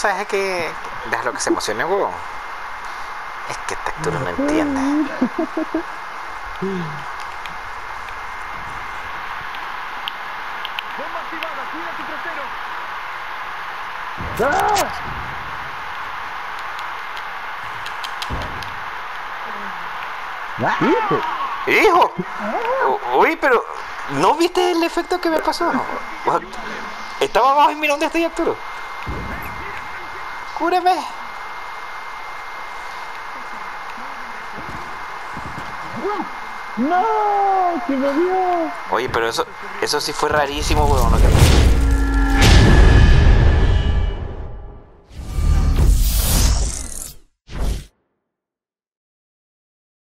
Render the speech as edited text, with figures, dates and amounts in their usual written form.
sabes que... Déjalo que se emocione, huevón. Es que este Arturo no entiende. Bomba activada, cuida tu trasero. ¡Hijo! Uy, pero... ¿No viste el efecto que me pasó? Estaba abajo y mira dónde estoy, Arturo. ¡Cúreme! ¡No! ¡Que me dio! Oye, pero eso sí fue rarísimo, weón.